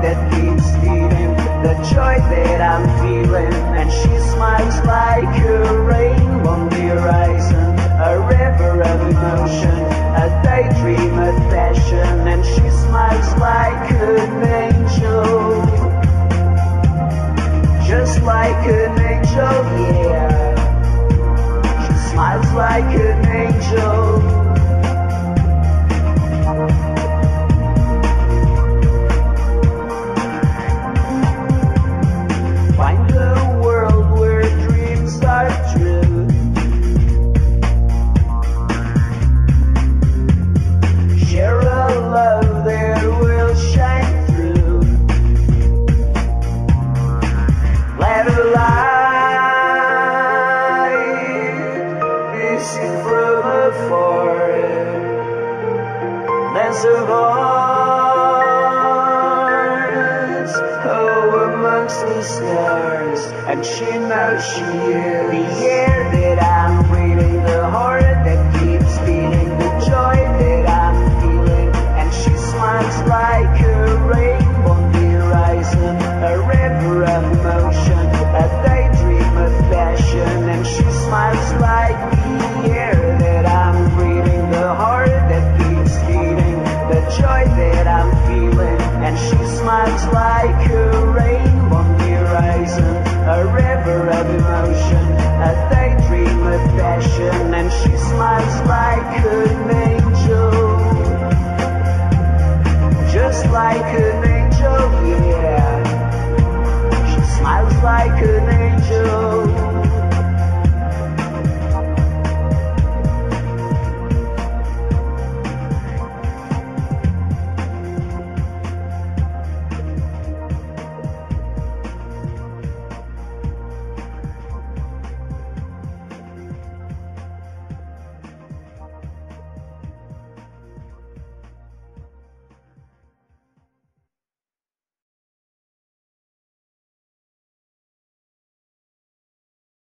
that keeps feeding the joy that I'm feeling. And she smiles like a rainbow on the horizon, a river of emotion, a daydream of passion. And she smiles like an angel, just like an angel, yeah. She smiles like an angel. Find a world where dreams are true. Share a love that will shine through. Let a light be seen from afar. There's a voice, oh, amongst the stars, and she knows she is the air that I'm breathing, the heart that keeps beating, the joy that I'm feeling. And she smiles like a rainbow on the horizon, a river of emotion, a daydream of passion. And she smiles like the air that I'm breathing, the heart that keeps beating, the joy that I'm feeling. And she smiles like a rainbow on the horizon, a river of emotion, a daydream of passion. And she smiles like an angel, just like an angel, yeah. She smiles like an angel.